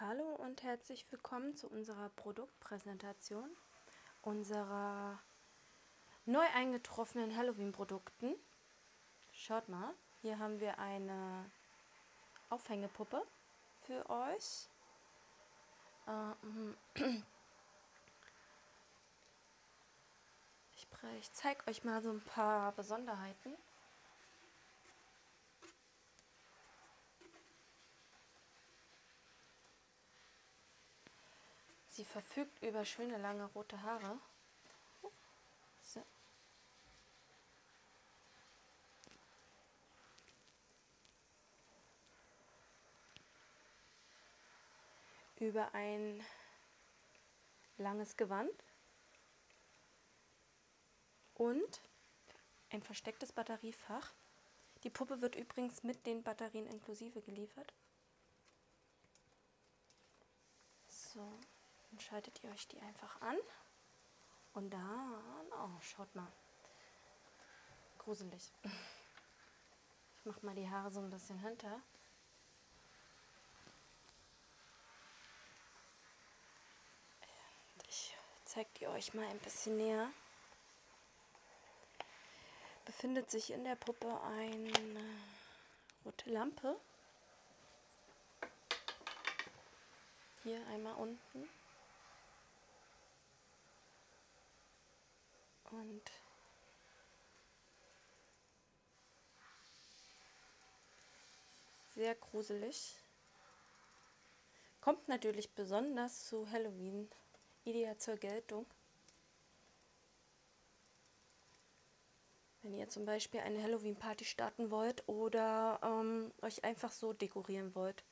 Hallo und herzlich willkommen zu unserer Produktpräsentation unserer neu eingetroffenen Halloween-Produkten. Schaut mal, hier haben wir eine Aufhängepuppe für euch. Ich zeige euch mal so ein paar Besonderheiten. Sie verfügt über schöne lange rote Haare. So. Über ein langes Gewand und ein verstecktes Batteriefach. Die Puppe wird übrigens mit den Batterien inklusive geliefert. So, dann schaltet ihr euch die einfach an. Und dann, oh, schaut mal. Gruselig. Ich mache mal die Haare so ein bisschen hinter. Ich zeige die euch mal ein bisschen näher. Befindet sich in der Puppe eine rote Lampe. Hier einmal unten. Und sehr gruselig. Kommt natürlich besonders zu Halloween ideal zur Geltung. Wenn ihr zum Beispiel eine Halloween-Party starten wollt oder euch einfach so dekorieren wollt.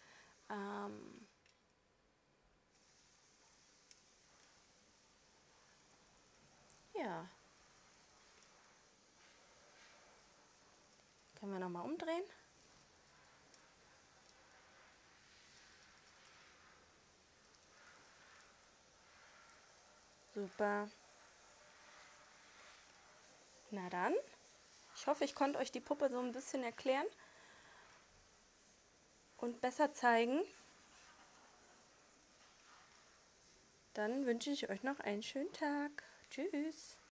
Ja. Können wir nochmal umdrehen. Super. Na dann, ich hoffe, ich konnte euch die Puppe so ein bisschen erklären und besser zeigen. Dann wünsche ich euch noch einen schönen Tag. Tschüss.